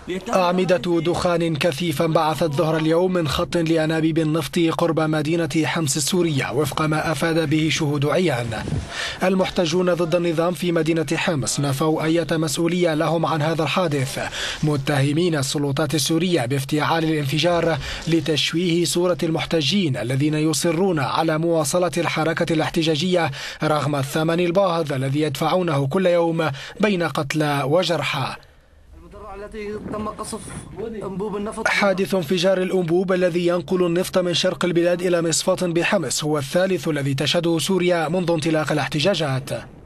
أعمدة دخان كثيف انبعثت ظهر اليوم من خط لأنابيب النفط قرب مدينة حمص السورية وفق ما أفاد به شهود عيان. المحتجون ضد النظام في مدينة حمص نفوا أي مسؤولية لهم عن هذا الحادث، متهمين السلطات السورية بافتعال الانفجار لتشويه صورة المحتجين الذين يصرون على مواصلة الحركة الاحتجاجية رغم الثمن الباهظ الذي يدفعونه كل يوم بين قتلى وجرحى. التي تم قصف أنبوب النفط. حادث انفجار الأنبوب الذي ينقل النفط من شرق البلاد إلى مصفاة بحمص هو الثالث الذي تشهده سوريا منذ انطلاق الاحتجاجات.